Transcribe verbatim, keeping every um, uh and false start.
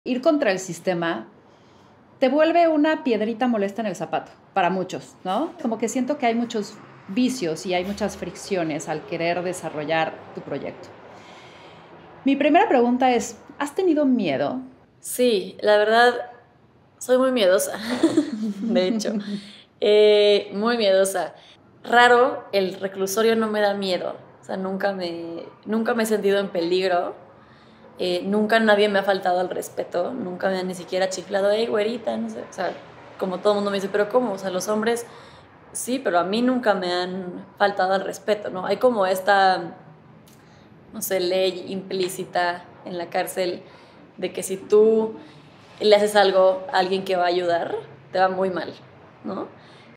Ir contra el sistema te vuelve una piedrita molesta en el zapato, para muchos, ¿no? Como que siento que hay muchos vicios y hay muchas fricciones al querer desarrollar tu proyecto. Mi primera pregunta es, ¿has tenido miedo? Sí, la verdad, soy muy miedosa, de hecho, eh, muy miedosa. Raro, el reclusorio no me da miedo, o sea, nunca me, nunca me he sentido en peligro, eh, nunca nadie me ha faltado al respeto, nunca me han ni siquiera chiflado, hey, güerita, no sé, o sea, como todo el mundo me dice, pero ¿cómo? O sea, los hombres, sí, pero a mí nunca me han faltado al respeto, ¿no? Hay como esta, no sé, ley implícita en la cárcel de que si tú le haces algo a alguien que va a ayudar, te va muy mal, ¿no?